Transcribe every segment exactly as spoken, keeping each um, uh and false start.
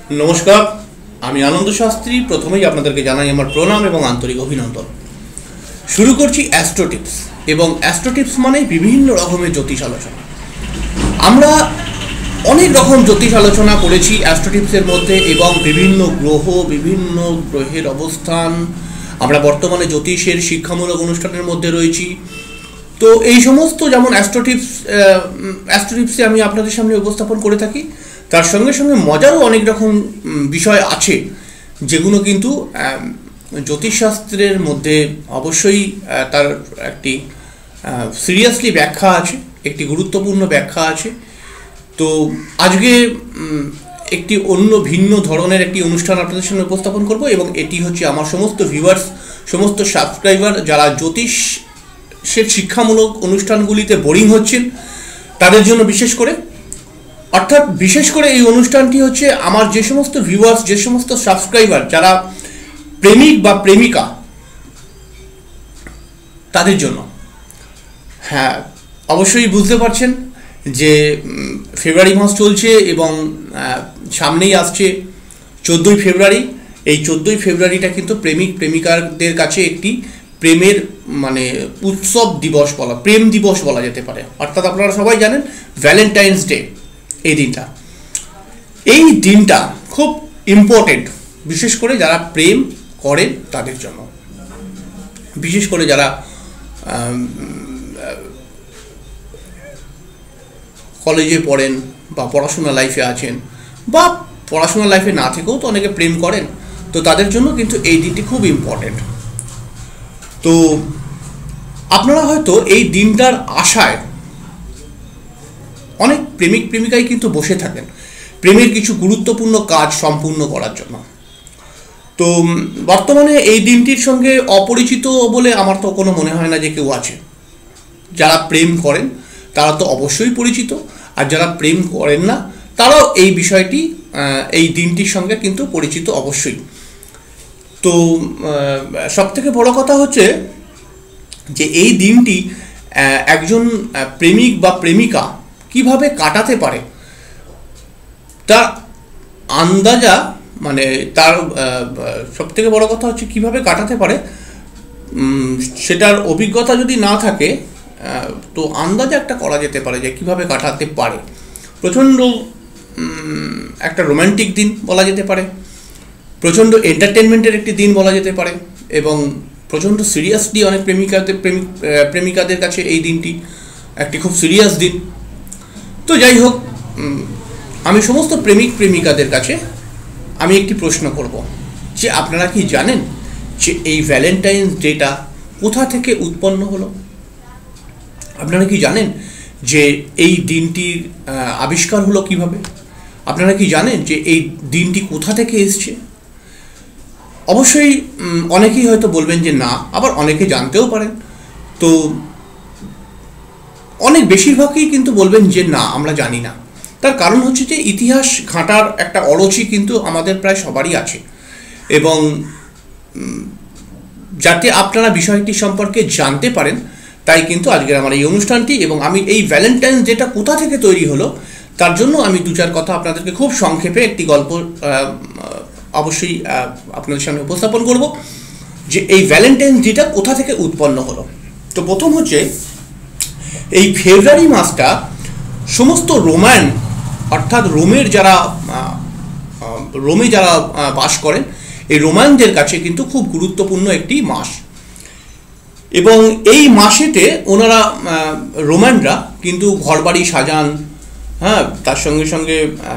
নমস্কার, আমি আনন্দ শাস্ত্রী। প্রথমেই আপনাদেরকে জানাই আমার প্রণাম এবং আন্তরিক অভিনন্দন। শুরু করছি অ্যাস্ট্রো টিপস, এবং অ্যাস্ট্রো টিপস মানে বিভিন্ন রকমের জ্যোতিষ আলোচনা। আমরা অনেক রকম জ্যোতিষ আলোচনা করেছি অ্যাস্ট্রো টিপসের মধ্যে, এবং বিভিন্ন গ্রহ, বিভিন্ন গ্রহের অবস্থান, আমরা বর্তমানে জ্যোতিষের শিক্ষামূলক অনুষ্ঠানের মধ্যে রয়েছি। তো এই সমস্ত যেমন অ্যাস্ট্রো টিপস অ্যাস্ট্রো টিপসে আমি আপনাদের সামনে উপস্থাপন করে থাকি, তার সঙ্গে সঙ্গে মজারও অনেক রকম বিষয় আছে যেগুলো কিন্তু জ্যোতিষশাস্ত্রের মধ্যে অবশ্যই তার একটি সিরিয়াসলি ব্যাখ্যা আছে, একটি গুরুত্বপূর্ণ ব্যাখ্যা আছে। তো আজকে একটি অন্য ভিন্ন ধরনের একটি অনুষ্ঠান আপনাদের সামনে উপস্থাপন করব, এবং এটি হচ্ছে আমার সমস্ত ভিউয়ার্স, সমস্ত সাবস্ক্রাইবার যারা জ্যোতিষের শিক্ষামূলক অনুষ্ঠানগুলিতে বোরিং হচ্ছেন তাদের জন্য বিশেষ করে। অর্থাৎ বিশেষ করে এই অনুষ্ঠানটি হচ্ছে আমার যে সমস্ত ভিউয়ার্স, যে সমস্ত সাবস্ক্রাইবার যারা প্রেমিক বা প্রেমিকা তাদের জন্য। হ্যাঁ, অবশ্যই বুঝতে পারছেন যে ফেব্রুয়ারি মাস চলছে এবং সামনেই আসছে চোদ্দোই ফেব্রুয়ারি। এই চোদ্দোই ফেব্রুয়ারিটা কিন্তু প্রেমিক প্রেমিকাদের কাছে একটি প্রেমের মানে উৎসব দিবস বলা, প্রেম দিবস বলা যেতে পারে। অর্থাৎ আপনারা সবাই জানেন ভ্যালেন্টাইন্স ডে এই দিনটা। এই দিনটা খুব ইম্পর্টেন্ট, বিশেষ করে যারা প্রেম করেন তাদের জন্য, বিশেষ করে যারা কলেজে পড়েন বা পড়াশোনা লাইফে আছেন, বা পড়াশোনা লাইফে না থেকেও তো অনেকে প্রেম করেন, তো তাদের জন্য কিন্তু এই দিনটি খুব ইম্পর্টেন্ট। তো আপনারা হয়তো এই দিনটার আশায় অনেক প্রেমিক প্রেমিকাই কিন্তু বসে থাকেন প্রেমের কিছু গুরুত্বপূর্ণ কাজ সম্পূর্ণ করার জন্য। তো বর্তমানে এই দিনটির সঙ্গে অপরিচিত বলে আমার তো কোনো মনে হয় না যে কেউ আছে। যারা প্রেম করেন তারা তো অবশ্যই পরিচিত, আর যারা প্রেম করেন না তারাও এই বিষয়টি, এই দিনটির সঙ্গে কিন্তু পরিচিত অবশ্যই। তো সবথেকে বড় কথা হচ্ছে যে এই দিনটি একজন প্রেমিক বা প্রেমিকা কিভাবে কাটাতে পারে তার আন্দাজা, মানে তার সবথেকে বড় কথা হচ্ছে কিভাবে কাটাতে পারে সেটার অভিজ্ঞতা যদি না থাকে তো আন্দাজা একটা করা যেতে পারে যে কিভাবে কাটাতে পারে। প্রচণ্ড একটা রোম্যান্টিক দিন বলা যেতে পারে, প্রচণ্ড এন্টারটেনমেন্টের একটি দিন বলা যেতে পারে, এবং প্রচণ্ড সিরিয়াসলি অনেক প্রেমিকাদের প্রেমিক প্রেমিকাদের কাছে এই দিনটি একটি খুব সিরিয়াস দিন। তো যাই হোক, আমি সমস্ত প্রেমিক প্রেমিকাদের কাছে আমি একটি প্রশ্ন করব যে আপনারা কি জানেন যে এই ভ্যালেন্টাইন্স ডেটা কোথা থেকে উৎপন্ন হলো? আপনারা কি জানেন যে এই দিনটির আবিষ্কার হলো কিভাবে? আপনারা কি জানেন যে এই দিনটি কোথা থেকে এসছে? অবশ্যই অনেকেই হয়তো বলবেন যে না, আবার অনেকে জানতেও পারেন। তো অনেক বেশিরভাগই কিন্তু বলবেন যে না, আমরা জানি না। তার কারণ হচ্ছে যে ইতিহাস ঘাঁটার একটা অরুচি কিন্তু আমাদের প্রায় সবারই আছে, এবং যাতে আপনারা বিষয়টি সম্পর্কে জানতে পারেন তাই কিন্তু আজকের আমার এই অনুষ্ঠানটি। এবং আমি এই ভ্যালেন্টাইন্স ডেটা কোথা থেকে তৈরি হলো তার জন্য আমি দু চার কথা আপনাদেরকে খুব সংক্ষেপে একটি গল্প অবশ্যই আপনাদের সামনে উপস্থাপন করব যে এই ভ্যালেন্টাইন্স ডেটা কোথা থেকে উৎপন্ন হলো। তো প্রথম হচ্ছে এই ফেব্রুয়ারি মাসটা সমস্ত রোমান, অর্থাৎ রোমের যারা রোমে যারা বাস করেন এই রোমানদের কাছে কিন্তু খুব গুরুত্বপূর্ণ একটি মাস। এবং এই মাসেতে ওনারা রোমানরা কিন্তু ঘরবাড়ি সাজান, হ্যাঁ, তার সঙ্গে সঙ্গে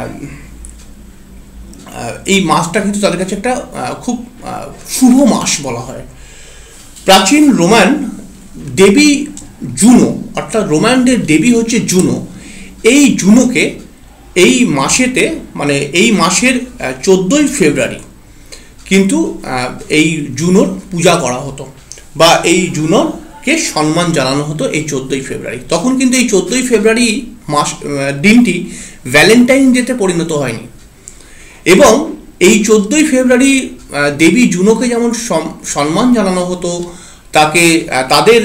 এই মাসটা কিন্তু তাদের কাছে একটা খুব শুভ মাস বলা হয়। প্রাচীন রোমান দেবী জুনো, অর্থাৎ রোমানদের দেবী হচ্ছে জুনো, এই জুনোকে এই মাসেতে, মানে এই মাসের চোদ্দোই ফেব্রুয়ারি কিন্তু এই জুনোর পূজা করা হতো, বা এই জুনোকে সম্মান জানানো হতো এই চোদ্দোই ফেব্রুয়ারি। তখন কিন্তু এই চোদ্দোই ফেব্রুয়ারি মাস দিনটি ভ্যালেন্টাইন ডেতে পরিণত হয়নি। এবং এই চোদ্দোই ফেব্রুয়ারি দেবী জুনোকে যেমন সম্মান জানানো হতো, তাকে তাদের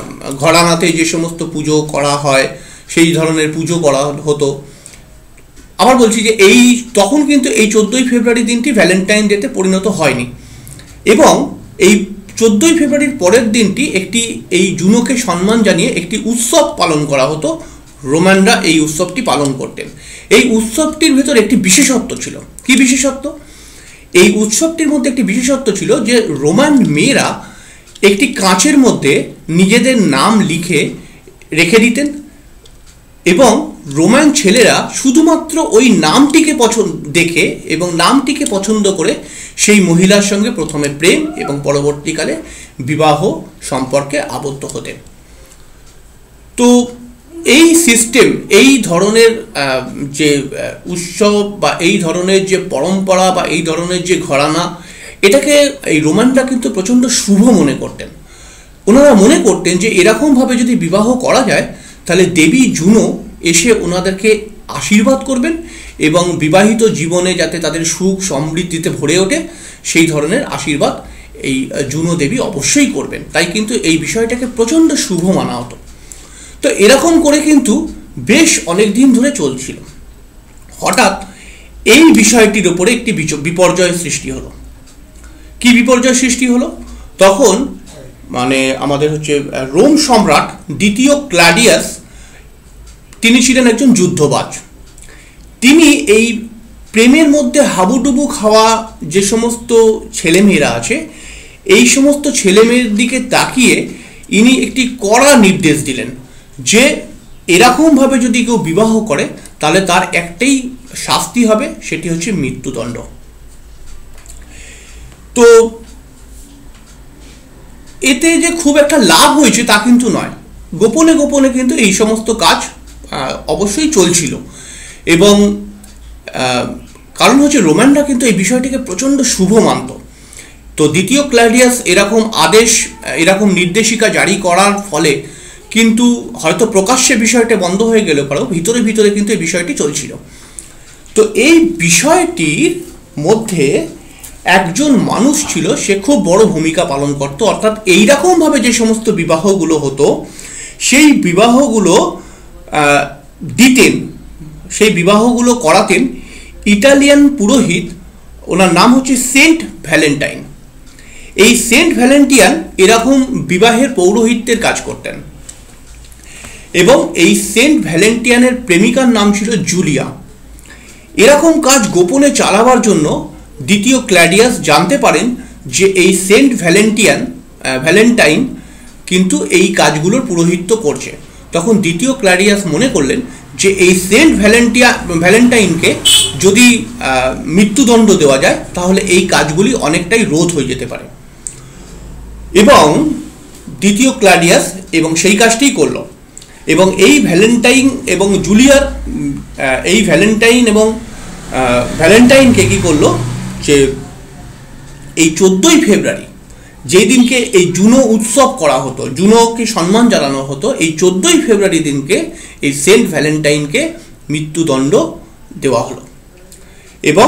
ঘরানাতে যে সমস্ত পুজো করা হয় সেই ধরনের পুজো করা হতো, আবার বলছি যে এই তখন কিন্তু এই চোদ্দোই ফেব্রুয়ারি দিনটি ভ্যালেন্টাইন ডেতে পরিণত হয়নি, এবং এই চোদ্দোই ফেব্রুয়ারির পরের দিনটি একটি এই জুনোকে সম্মান জানিয়ে একটি উৎসব পালন করা হতো। রোমানরা এই উৎসবটি পালন করতেন। এই উৎসবটির ভেতর একটি বিশেষত্ব ছিল। কি বিশেষত্ব? এই উৎসবটির মধ্যে একটি বিশেষত্ব ছিল যে রোমান মেয়েরা একটি কাঁচের মধ্যে নিজেদের নাম লিখে রেখে দিতেন, এবং রোমান ছেলেরা শুধুমাত্র ওই নামটিকে পছন্দ দেখে এবং নামটিকে পছন্দ করে সেই মহিলার সঙ্গে প্রথমে প্রেম এবং পরবর্তীকালে বিবাহ সম্পর্কে আবদ্ধ হতেন। তো এই সিস্টেম, এই ধরনের যে উৎসব বা এই ধরনের যে পরম্পরা বা এই ধরনের যে ঘরানা, এটাকে এই রোমানরা কিন্তু প্রচণ্ড শুভ মনে করতেন। ওনারা মনে করতেন যে এরকমভাবে যদি বিবাহ করা যায় তাহলে দেবী জুনো এসে ওনাদেরকে আশীর্বাদ করবেন এবং বিবাহিত জীবনে যাতে তাদের সুখ সমৃদ্ধিতে ভরে ওঠে সেই ধরনের আশীর্বাদ এই জুনো দেবী অবশ্যই করবেন। তাই কিন্তু এই বিষয়টাকে প্রচণ্ড শুভ মানা হতো। তো এরকম করে কিন্তু বেশ অনেক দিন ধরে চলছিল। হঠাৎ এই বিষয়টির উপরে একটি বিপর্যয় সৃষ্টি হলো। কি বিপর্যয় সৃষ্টি হলো? তখন মানে আমাদের হচ্ছে রোম সম্রাট দ্বিতীয় ক্লাডিয়াস, তিনি ছিলেন একজন যুদ্ধবাজ। তিনি এই প্রেমের মধ্যে হাবুডুবু খাওয়া যে সমস্ত ছেলেমেয়েরা আছে, এই সমস্ত ছেলেমেয়ের দিকে তাকিয়ে ইনি একটি কড়া নির্দেশ দিলেন যে এরকমভাবে যদি কেউ বিবাহ করে তাহলে তার একটাই শাস্তি হবে, সেটি হচ্ছে মৃত্যুদণ্ড। তো এতে যে খুব একটা লাভ হয়েছে তা কিন্তু নয়, গোপনে গোপনে কিন্তু এই সমস্ত কাজ অবশ্যই চলছিল। এবং কারণ হচ্ছে রোমানরা কিন্তু এই বিষয়টিকে প্রচণ্ড শুভ মানত। তো দ্বিতীয় ক্লাডিয়াস এরকম আদেশ, এরকম নির্দেশিকা জারি করার ফলে কিন্তু হয়তো প্রকাশ্যে বিষয়টা বন্ধ হয়ে গেলেও পরেও ভিতরে ভিতরে কিন্তু এই বিষয়টি চলছিল। তো এই বিষয়টির মধ্যে একজন মানুষ ছিল, সে খুব বড় ভূমিকা পালন করত। অর্থাৎ এইরকমভাবে যে সমস্ত বিবাহগুলো হতো সেই বিবাহগুলো দিতেন, সেই বিবাহগুলো করাতেন ইটালিয়ান পুরোহিত, ওনার নাম হচ্ছে সেন্ট ভ্যালেন্টাইন। এই সেন্ট ভ্যালেন্টিয়ান এরকম বিবাহের পৌরোহিত্যের কাজ করতেন, এবং এই সেন্ট ভ্যালেন্টিয়ানের প্রেমিকার নাম ছিল জুলিয়া। এরকম কাজ গোপনে চালাবার জন্য দ্বিতীয় ক্ল্যাডিয়াস জানতে পারেন যে এই সেন্ট ভ্যালেন্টিয়ান ভ্যালেন্টাইন কিন্তু এই কাজগুলোর পুরোহিত্য করছে। তখন দ্বিতীয় ক্ল্যাডিয়াস মনে করলেন যে এই সেন্ট ভ্যালেন্টিয়া ভ্যালেন্টাইনকে যদি মৃত্যুদণ্ড দেওয়া যায় তাহলে এই কাজগুলি অনেকটাই রোধ হয়ে যেতে পারে, এবং দ্বিতীয় ক্ল্যাডিয়াস এবং সেই কাজটিই করলো। এবং এই ভ্যালেন্টাইন এবং জুলিয়ার এই ভ্যালেন্টাইন এবং ভ্যালেন্টাইনকে কী করলো যে এই চোদ্দোই ফেব্রুয়ারি, যেই দিনকে এই জুনো উৎসব করা হতো, জুনোকে সম্মান জানানো হতো, এই চোদ্দোই ফেব্রুয়ারি দিনকে এই সেন্ট ভ্যালেন্টাইনকে মৃত্যুদণ্ড দেওয়া হলো এবং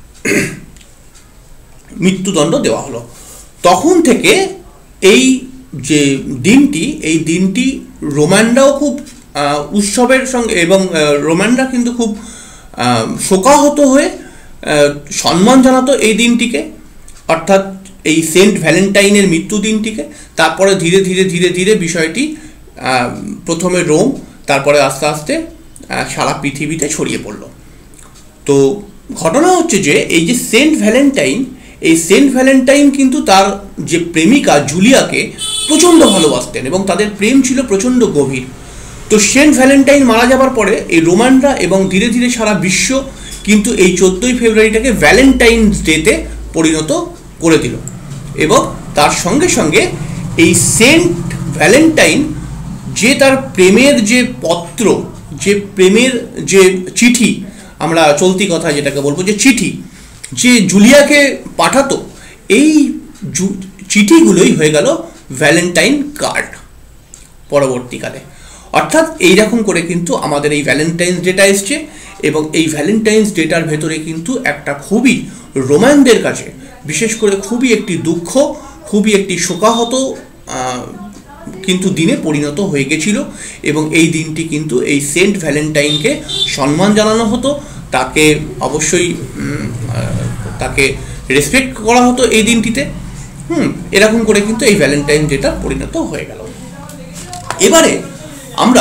মৃত্যুদণ্ড দেওয়া হলো। তখন থেকে এই যে দিনটি, এই দিনটি রোমানরাও খুব উৎসবের সঙ্গে, এবং রোমানরা কিন্তু খুব শোকাহত হয়ে সম্মান জানাতো এই দিনটিকে, অর্থাৎ এই সেন্ট ভ্যালেন্টাইনের মৃত্যু দিনটিকে। তারপরে ধীরে ধীরে ধীরে ধীরে বিষয়টি প্রথমে রোম, তারপরে আস্তে আস্তে সারা পৃথিবীতে ছড়িয়ে পড়ল। তো ঘটনা হচ্ছে যে এই যে সেন্ট ভ্যালেন্টাইন, এই সেন্ট ভ্যালেন্টাইন কিন্তু তার যে প্রেমিকা জুলিয়াকে প্রচণ্ড ভালোবাসতেন এবং তাদের প্রেম ছিল প্রচণ্ড গভীর। তো সেন্ট ভ্যালেন্টাইন মারা যাবার পরে এই রোমানরা এবং ধীরে ধীরে সারা বিশ্ব কিন্তু এই চোদ্দোই ফেব্রুয়ারিটাকে ভ্যালেন্টাইন্স ডেতে পরিণত করে দিল, এবং তার সঙ্গে সঙ্গে এই সেন্ট ভ্যালেন্টাইন যে তার প্রেমের যে পত্র, যে প্রেমের যে চিঠি, আমরা চলতি কথা যেটাকে বলবো যে চিঠি, যে জুলিয়াকে পাঠাতো, এই চিঠিগুলোই হয়ে গেল ভ্যালেন্টাইন কার্ড পরবর্তীকালে। অর্থাৎ এইরকম করে কিন্তু আমাদের এই ভ্যালেন্টাইন্স ডেটা এসছে, এবং এই ভ্যালেন্টাইন্স ডেটার ভেতরে কিন্তু একটা খুবই রোমানদের কাছে বিশেষ করে খুবই একটি দুঃখ, খুবই একটি শোকাহত কিন্তু দিনে পরিণত হয়ে গেছিল। এবং এই দিনটি কিন্তু এই সেন্ট ভ্যালেন্টাইনকে সম্মান জানানো হতো, তাকে অবশ্যই তাকে রেসপেক্ট করা হতো এই দিনটিতে। হুম এরকম করে কিন্তু এই ভ্যালেন্টাইন ডেটা পরিণত হয়ে গেল। এবারে আমরা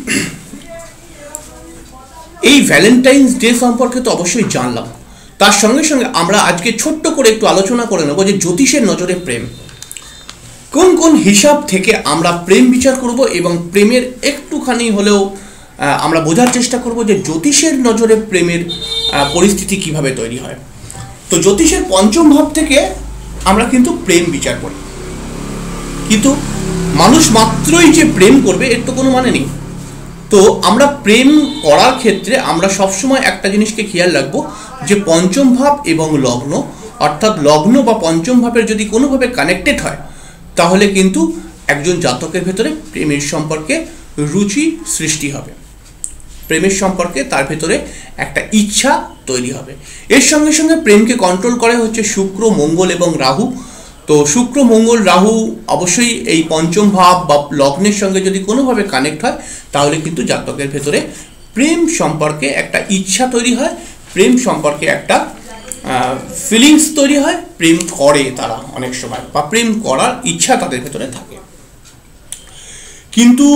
এই ভ্যালেন্টাইন্স ডে সম্পর্কে তো অবশ্যই জানলাম, তার সঙ্গে সঙ্গে আমরা আজকে ছোট্ট করে একটু আলোচনা করে নেব যে জ্যোতিষের নজরে প্রেম, কোন কোন হিসাব থেকে আমরা প্রেম বিচার করব এবং প্রেমের একটুখানি হলেও আমরা বোঝার চেষ্টা করব যে জ্যোতিষের নজরে প্রেমের পরিস্থিতি কিভাবে তৈরি হয়। তো জ্যোতিষের পঞ্চম ভাব থেকে আমরা কিন্তু প্রেম বিচার করি, কিন্তু মানুষ মাত্রই যে প্রেম করবে এর তো কোনো মানে নেই। তো আমরা প্রেম করার ক্ষেত্রে আমরা সবসময় একটা জিনিসকে খেয়াল রাখবো যে পঞ্চম ভাব এবং লগ্ন, অর্থাৎ লগ্ন বা পঞ্চম ভাবের যদি কোনোভাবে কানেক্টেড হয় তাহলে কিন্তু একজন জাতকের ভেতরে প্রেমের সম্পর্কে রুচি সৃষ্টি হবে, প্রেমের সম্পর্কে তার ভেতরে একটা ইচ্ছা তৈরি হবে। এর সঙ্গে সঙ্গে প্রেমকে কন্ট্রোল করে হচ্ছে শুক্র, মঙ্গল এবং রাহু। তো শুক্র, মঙ্গল, রাহু অবশ্যই এই পঞ্চম ভাব বা লগ্নের সঙ্গে যদি কোনোভাবে কানেক্ট হয় তাহলে কিন্তু জাতকের ভেতরে প্রেম সম্পর্কে একটা ইচ্ছা তৈরি হয়, প্রেম সম্পর্কে একটা ফিলিংস তৈরি হয়, প্রেম করে তারা অনেক সময় বা প্রেম করার ইচ্ছা তাদের ভেতরে থাকে। কিন্তু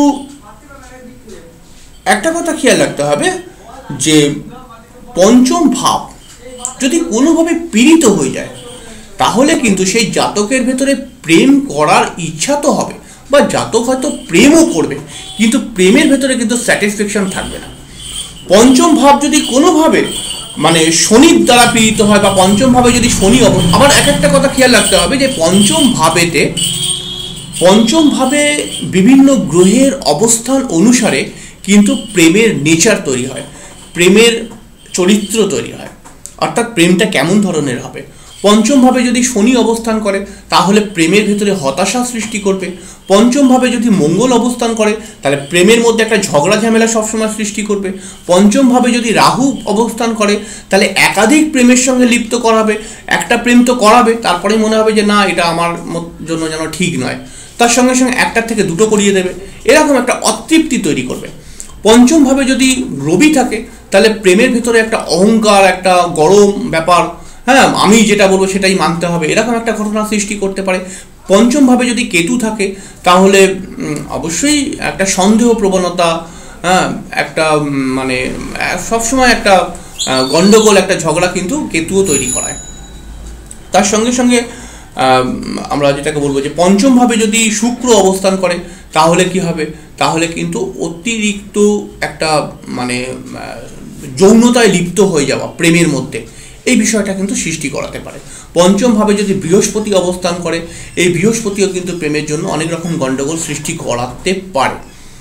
একটা কথা খেয়াল রাখতে হবে যে পঞ্চম ভাব যদি কোনোভাবে পীড়িত হয়ে যায় তাহলে কিন্তু সেই জাতকের ভেতরে প্রেম করার ইচ্ছা তো হবে বা জাতক হয়তো প্রেমও করবে, কিন্তু প্রেমের ভেতরে কিন্তু স্যাটিসফ্যাকশন থাকবে না। পঞ্চম ভাব যদি কোনোভাবে মানে শনির দ্বারা পীড়িত হয় বা পঞ্চম ভাবে যদি শনি অবস্থা, আবার এক একটা কথা খেয়াল রাখতে হবে যে পঞ্চম ভাবেতে পঞ্চম ভাবে বিভিন্ন গ্রহের অবস্থান অনুসারে কিন্তু প্রেমের নেচার তৈরি হয়, প্রেমের চরিত্র তৈরি হয়, অর্থাৎ প্রেমটা কেমন ধরনের হবে। পঞ্চম ভাবে যদি শনি অবস্থান করে তাহলে প্রেমের ভেতরে হতাশা সৃষ্টি করবে। পঞ্চম ভাবে যদি মঙ্গল অবস্থান করে তাহলে প্রেমের মধ্যে একটা ঝগড়া ঝামেলা সবসময় সৃষ্টি করবে। পঞ্চম ভাবে যদি রাহু অবস্থান করে তাহলে একাধিক প্রেমের সঙ্গে লিপ্ত করাবে, একটা প্রেম তো করাবে তারপরে মনে হবে যে না এটা আমার জন্য যেন ঠিক নয়, তার সঙ্গে সঙ্গে একটার থেকে দুটো করিয়ে দেবে, এরকম একটা অতৃপ্তি তৈরি করবে। পঞ্চম ভাবে যদি রবি থাকে তাহলে প্রেমের ভেতরে একটা অহংকার, একটা গরম ব্যাপার, হ্যাঁ আমি যেটা বলবো সেটাই মানতে হবে, এরকম একটা ঘটনা সৃষ্টি করতে পারে। পঞ্চম ভাবে যদি কেতু থাকে তাহলে অবশ্যই একটা সন্দেহ প্রবণতা, হ্যাঁ একটা মানে সবসময় একটা গন্ডগোল, একটা ঝগড়া কিন্তু কেতুও তৈরি করায়। তার সঙ্গে সঙ্গে আমরা যেটাকে বলবো যে পঞ্চম ভাবে যদি শুক্র অবস্থান করে তাহলে কি হবে, তাহলে কিন্তু অতিরিক্ত একটা মানে যৌনতায় লিপ্ত হয়ে যাওয়া প্রেমের মধ্যে, এই বিষয়টা কিন্তু সৃষ্টি করাতে পারে। পঞ্চম ভাবে যদি বৃহস্পতি অবস্থান করে, এই বৃহস্পতিও কিন্তু প্রেমের জন্য অনেক রকম গন্ডগোল সৃষ্টি করাতে পারে।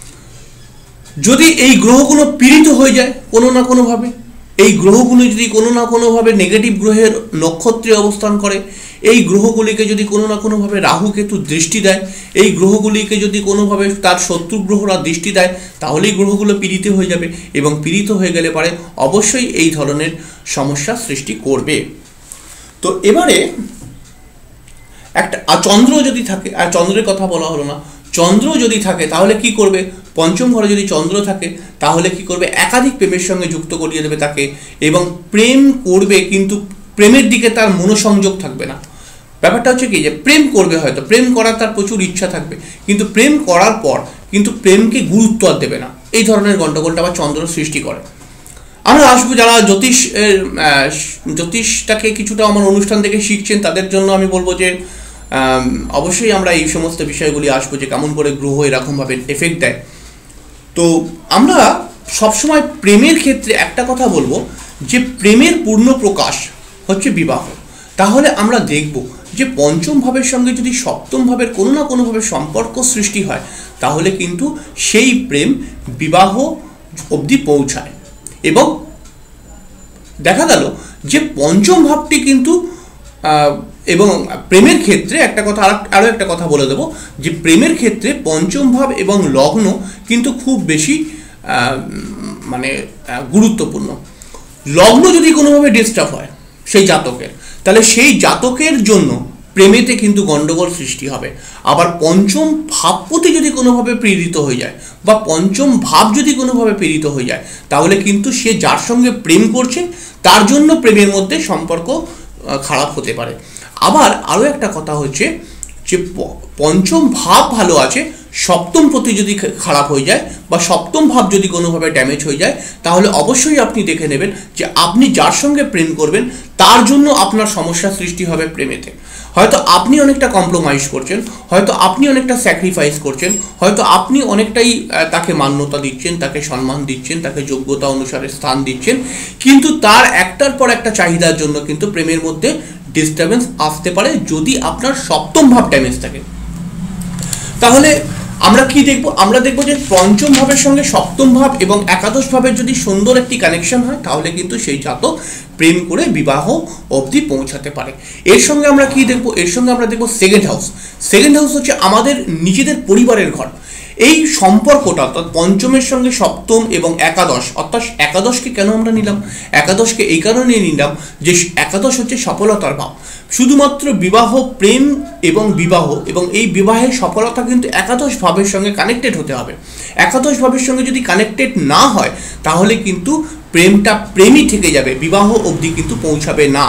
যদি এই গ্রহগুলো পীড়িত হয়ে যায় কোনো না কোনোভাবে, এই গ্রহগুলো যদি কোনো না কোনোভাবে নেগেটিভ গ্রহের নক্ষত্রে অবস্থান করে, এই গ্রহগুলিকে যদি কোনো না কোনোভাবে রাহু কেতু দৃষ্টি দেয়, এই গ্রহগুলিকে যদি কোনোভাবে তার শত্রু গ্রহরা দৃষ্টি দেয় তাহলেই গ্রহগুলো পীড়িত হয়ে যাবে এবং পীড়িত হয়ে গেলে পারে অবশ্যই এই ধরনের সমস্যা সৃষ্টি করবে। তো এবারে একটা চন্দ্র যদি থাকে, আর চন্দ্রের কথা বলা হলো না, চন্দ্র যদি থাকে তাহলে কি করবে, পঞ্চম ঘরে যদি চন্দ্র থাকে তাহলে কি করবে, একাধিক প্রেমের সঙ্গে যুক্ত করিয়ে দেবে তাকে এবং প্রেম করবে কিন্তু প্রেমের দিকে তার মনোসংযোগ থাকবে না। ব্যাপারটা হচ্ছে কি যে প্রেম করবে, হয়তো প্রেম করার তার প্রচুর ইচ্ছা থাকবে কিন্তু প্রেম করার পর কিন্তু প্রেমকে গুরুত্ব আর দেবে না, এই ধরনের গন্ডগোলটা আবার চন্দ্র সৃষ্টি করে। আমরা আসবো যারা জ্যোতিষ জ্যোতিষটাকে কিছুটা আমার অনুষ্ঠান থেকে শিখছেন তাদের জন্য আমি বলবো যে অবশ্যই আমরা এই সমস্ত বিষয়গুলি আসবো যে কেমন করে গ্রহ এরকমভাবে এফেক্ট দেয়। তো আমরা সবসময় প্রেমের ক্ষেত্রে একটা কথা বলবো যে প্রেমের পূর্ণ প্রকাশ হচ্ছে বিবাহ। তাহলে আমরা দেখব যে পঞ্চম ভাবের সঙ্গে যদি সপ্তম ভাবের কোনো না কোনোভাবে সম্পর্ক সৃষ্টি হয় তাহলে কিন্তু সেই প্রেম বিবাহ অবধি পৌঁছায়। এবং দেখা গেল যে পঞ্চম ভাবটি কিন্তু এবং প্রেমের ক্ষেত্রে একটা কথা আরও একটা কথা বলে দেবো যে প্রেমের ক্ষেত্রে পঞ্চম ভাব এবং লগ্ন কিন্তু খুব বেশি মানে গুরুত্বপূর্ণ। লগ্ন যদি কোনোভাবে ডিস্টার্ব হয় সেই জাতকের তাহলে সেই জাতকের জন্য প্রেমেতে কিন্তু গন্ডগোল সৃষ্টি হবে। আবার পঞ্চম ভাবপতি যদি কোনোভাবে পীড়িত হয়ে যায়, বা পঞ্চম ভাব যদি কোনোভাবে প্রেরিত হয়ে যায়, তাহলে কিন্তু সে যার সঙ্গে প্রেম করছে তার জন্য প্রেমের মধ্যে সম্পর্ক খারাপ হতে পারে। আবার আরও একটা কথা হচ্ছে যে পঞ্চম ভাব ভালো আছে, সপ্তম প্রতি যদি খারাপ হয়ে যায় বা সপ্তম ভাব যদি কোনোভাবে ড্যামেজ হয়ে যায়, তাহলে অবশ্যই আপনি দেখে নেবেন যে আপনি যার সঙ্গে প্রেম করবেন তার জন্য আপনার সমস্যা সৃষ্টি হবে প্রেমেতে। হয়তো আপনি অনেকটা কম্প্রোমাইজ করছেন, হয়তো আপনি অনেকটা স্যাক্রিফাইস করছেন, হয়তো আপনি অনেকটাই তাকে মান্যতা দিচ্ছেন, তাকে সম্মান দিচ্ছেন, তাকে যোগ্যতা অনুসারে স্থান দিচ্ছেন, কিন্তু তার একটার পর একটা চাহিদার জন্য কিন্তু প্রেমের মধ্যে ডিস্টারবেন্স আসতে পারে যদি আপনার সপ্তম ভাব ড্যামেজ থাকে। তাহলে আমরা কি দেখব? আমরা দেখব যে পঞ্চম ভাবের সঙ্গে সপ্তম ভাব এবং একাদশ ভাবের যদি সুন্দর একটি কানেকশন হয়, তাহলে কিন্তু সেই জাতক প্রেম করে বিবাহ অবধি পৌঁছাতে পারে। এর সঙ্গে আমরা কি দেখব? এর সঙ্গে আমরা দেখব সেকেন্ড হাউস। সেকেন্ড হাউস হচ্ছে আমাদের নিজেদের পরিবারের ঘর। এই সম্পর্কটা অর্থাৎ পঞ্চমের সঙ্গে সপ্তম এবং একাদশ, অর্থাৎ একাদশকে কেন আমরা নিলাম? একাদশকে এই কারণে নিলাম যে একাদশ হচ্ছে সফলতার ভাব। শুধুমাত্র বিবাহ, প্রেম এবং বিবাহ এবং এই বিবাহের সফলতা কিন্তু একাদশ ভাবের সঙ্গে কানেক্টেড হতে হবে। একাদশ ভাবের সঙ্গে যদি কানেক্টেড না হয়, তাহলে কিন্তু প্রেমটা প্রেমই থেকে যাবে, বিবাহ অবধি কিন্তু পৌঁছাবে না।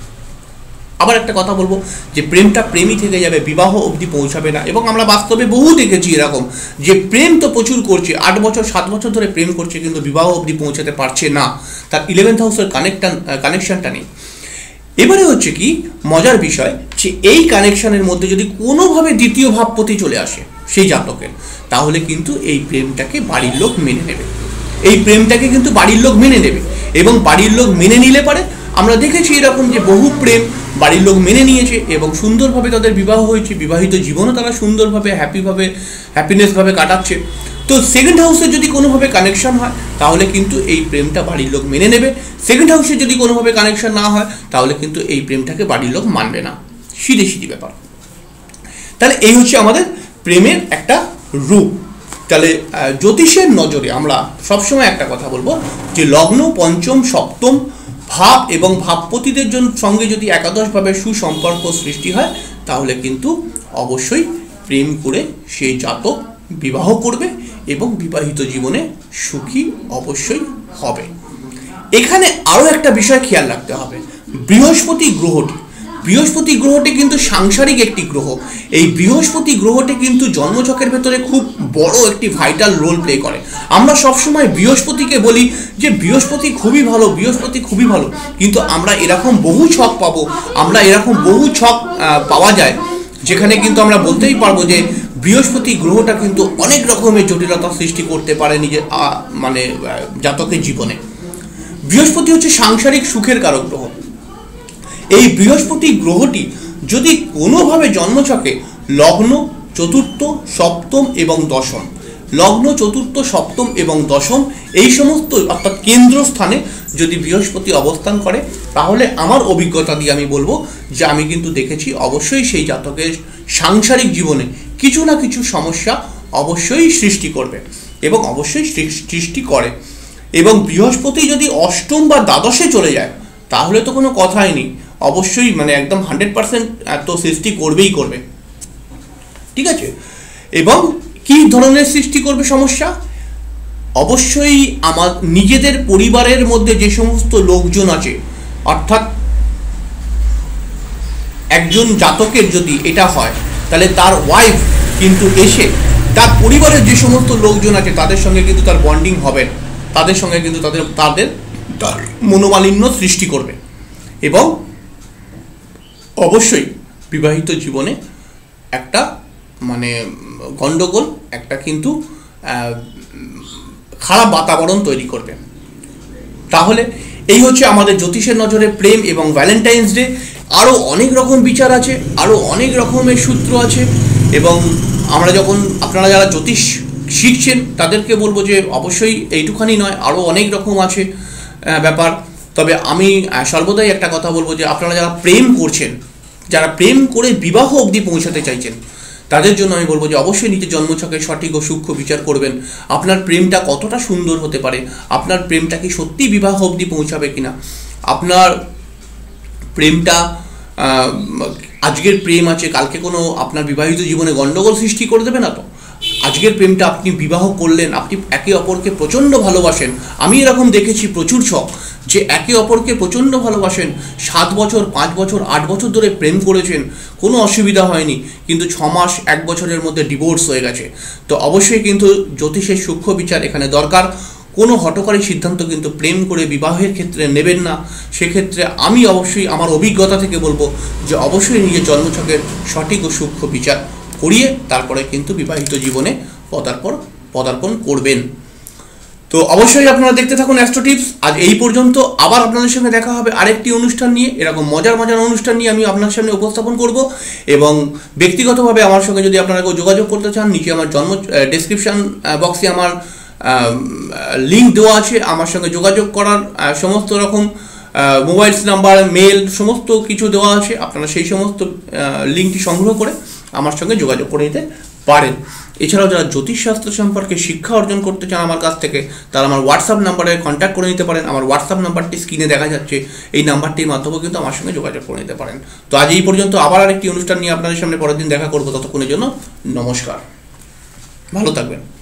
আবার একটা কথা বলবো যে প্রেমটা প্রেমই থেকে যাবে, বিবাহ অবধি পৌঁছাবে না। এবং আমরা বাস্তবে বহু দেখেছি এরকম যে প্রেম তো প্রচুর করছে, আট বছর সাত বছর ধরে প্রেম করছে, কিন্তু বিবাহ অবধি পৌঁছাতে পারছে না, তার ইলেভেন্থ হাউসের কানেকশন কানেকশনটা নেই। এবারে হচ্ছে কি মজার বিষয় যে এই কানেকশনের মধ্যে যদি কোনোভাবে দ্বিতীয় ভাবপতি চলে আসে সেই জাতকের, তাহলে কিন্তু এই প্রেমটাকে বাড়ির লোক মেনে নেবে। এই প্রেমটাকে কিন্তু বাড়ির লোক মেনে নেবে এবং বাড়ির লোক মেনে নিলে পারে আমরা দেখেছি এরকম যে বহু প্রেম বাড়ির লোক মেনে নিয়েছে এবং সুন্দরভাবে তাদের বিবাহ হয়েছে, বিবাহিত জীবনও তারা সুন্দরভাবে হ্যাপিভাবে হ্যাপিনেসভাবে কাটাচ্ছে। তো সেকেন্ড হাউসে যদি কোনোভাবে কানেকশন হয়, তাহলে কিন্তু এই প্রেমটা বাড়ির লোক মেনে নেবে। সেকেন্ড হাউসে যদি কোনোভাবে কানেকশন না হয়, তাহলে কিন্তু এই প্রেমটাকে বাড়ির লোক মানবে না। সিধে সিধি ব্যাপার। তাহলে এই হচ্ছে আমাদের প্রেমের একটা রূপ। তাহলে জ্যোতিষের নজরে আমরা সবসময় একটা কথা বলবো যে লগ্ন, পঞ্চম, সপ্তম ভাব এবং ভাবপতিদের জন্য সঙ্গে যদি একাদশ ভাবের সুসম্পর্ক সৃষ্টি হয়, তাহলে কিন্তু অবশ্যই প্রেম করে সেই জাতক বিবাহ করবে এবং বিবাহিত জীবনে সুখী অবশ্যই হবে। এখানে আরও একটা বিষয় খেয়াল রাখতে হবে, বৃহস্পতি গ্রহটি বৃহস্পতি গ্রহটি কিন্তু সাংসারিক একটি গ্রহ। এই বৃহস্পতি গ্রহটি কিন্তু জন্মছকের ভেতরে খুব বড় একটি ভাইটাল রোল প্লে করে। আমরা সবসময় বৃহস্পতিকে বলি যে বৃহস্পতি খুবই ভালো, বৃহস্পতি খুবই ভালো, কিন্তু আমরা এরকম বহু ছক পাবো, আমরা এরকম বহু ছক পাওয়া যায় যেখানে কিন্তু আমরা বলতেই পারবো যে বৃহস্পতি গ্রহটা কিন্তু অনেক রকমের জটিলতা সৃষ্টি করতে পারে নিজের মানে জাতকের জীবনে। বৃহস্পতি হচ্ছে সাংসারিক সুখের কারক গ্রহ। এই বৃহস্পতি গ্রহটি যদি কোনোভাবে জন্মছকে লগ্ন, চতুর্থ, সপ্তম এবং দশম, লগ্ন, চতুর্থ, সপ্তম এবং দশম এই সমস্ত অর্থাৎ কেন্দ্রস্থানে যদি বৃহস্পতি অবস্থান করে, তাহলে আমার অভিজ্ঞতা দিয়ে আমি বলবো যে আমি কিন্তু দেখেছি অবশ্যই সেই জাতকের সাংসারিক জীবনে কিছু না কিছু সমস্যা অবশ্যই সৃষ্টি করবে এবং অবশ্যই সৃষ্টি করে। এবং বৃহস্পতি যদি অষ্টম বা দ্বাদশে চলে যায়, তাহলে তো কোনো কথাই নেই, অবশ্যই মানে একদম হান্ড্রেড পার্সেন্ট তো সৃষ্টি করবেই করবে। ঠিক আছে? এবং কি ধরনের সৃষ্টি করবে সমস্যা? অবশ্যই আমার নিজেদের পরিবারের মধ্যে যে সমস্ত লোকজন আছে, অর্থাৎ একজন জাতকের যদি এটা হয়, তাহলে তার ওয়াইফ কিন্তু এসে তার পরিবারের যে সমস্ত লোকজন আছে তাদের সঙ্গে কিন্তু তার বন্ডিং হবে, তাদের সঙ্গে কিন্তু তাদের তাদের তার মনোমালিন্য সৃষ্টি করবে এবং অবশ্যই বিবাহিত জীবনে একটা মানে গণ্ডগোল, একটা কিন্তু খারাপ বাতাবরণ তৈরি করবে। তাহলে এই হচ্ছে আমাদের জ্যোতিষের নজরে প্রেম এবং ভ্যালেন্টাইন্স ডে। আরও অনেক রকম বিচার আছে, আরও অনেক রকমের সূত্র আছে এবং আমরা যখন আপনারা যারা জ্যোতিষ শিখছেন তাদেরকে বলবো যে অবশ্যই এইটুখানি নয়, আরও অনেক রকম আছে ব্যাপার। তবে আমি সর্বদাই একটা কথা বলবো যে আপনারা যারা প্রেম করছেন, যারা প্রেম করে বিবাহ অবধি পৌঁছাতে চাইছেন, তাদের জন্য আমি বলবো যে অবশ্যই নিজের জন্মছকে সঠিক ও সূক্ষ্ম বিচার করবেন। আপনার প্রেমটা কতটা সুন্দর হতে পারে, আপনার প্রেমটা কি সত্যি বিবাহ অবধি পৌঁছাবে কিনা, আপনার প্রেমটা আজকের প্রেম আছে, কালকে কোনো আপনার বিবাহিত জীবনে গণ্ডগোল সৃষ্টি করে দেবে না তো? আজকের প্রেমটা আপনি বিবাহ করলেন, আপনি একে অপরকে প্রচণ্ড ভালোবাসেন। আমি এরকম দেখেছি প্রচুর ছক যে একে অপরকে প্রচণ্ড ভালোবাসেন, সাত বছর পাঁচ বছর আট বছর ধরে প্রেম করেছেন, কোনো অসুবিধা হয়নি, কিন্তু ছ মাস এক বছরের মধ্যে ডিভোর্স হয়ে গেছে। তো অবশ্যই কিন্তু জ্যোতিষের সূক্ষ্ম বিচার এখানে দরকার। কোনো হঠকারী সিদ্ধান্ত কিন্তু প্রেম করে বিবাহের ক্ষেত্রে নেবেন না। সেক্ষেত্রে আমি অবশ্যই আমার অভিজ্ঞতা থেকে বলবো যে অবশ্যই নিজের জন্মছকের সঠিক ও সূক্ষ্ম বিচার করিয়ে তারপরে কিন্তু বিবাহিত জীবনে পদার্পণ পদার্পণ করবেন। তো অবশ্যই আপনারা দেখতে থাকুন অ্যাস্ট্রো টিপস। আজ এই পর্যন্ত, আবার আপনাদের সঙ্গে দেখা হবে আরেকটি অনুষ্ঠান নিয়ে। এরকম মজার মজার অনুষ্ঠান নিয়ে আমি আপনার সামনে উপস্থাপন করব। এবং ব্যক্তিগতভাবে আমার সঙ্গে যদি আপনারা কেউ যোগাযোগ করতে চান, নিচে আমার জন্ম ডেসক্রিপশন বক্সে আমার লিঙ্ক দেওয়া আছে। আমার সঙ্গে যোগাযোগ করার সমস্ত রকম মোবাইলস নাম্বার, মেল সমস্ত কিছু দেওয়া আছে। আপনারা সেই সমস্ত লিঙ্কটি সংগ্রহ করে আমার সঙ্গে যোগাযোগ করে নিতে পারেন। এছাড়াও যারা জ্যোতিষশাস্ত্র সম্পর্কে শিক্ষা অর্জন করতে চান আমার কাছ থেকে, তারা আমার হোয়াটসঅ্যাপ নাম্বারে কন্ট্যাক্ট করে নিতে পারেন। আমার হোয়াটসঅ্যাপ নাম্বারটি স্ক্রিনে দেখা যাচ্ছে, এই নাম্বারটির মাধ্যমেও কিন্তু আমার সঙ্গে যোগাযোগ করে নিতে পারেন। তো আজ এই পর্যন্ত, আবার আরেকটি অনুষ্ঠান নিয়ে আপনাদের সামনে পরের দিন দেখা করবো। ততক্ষণের জন্য নমস্কার, ভালো থাকবেন।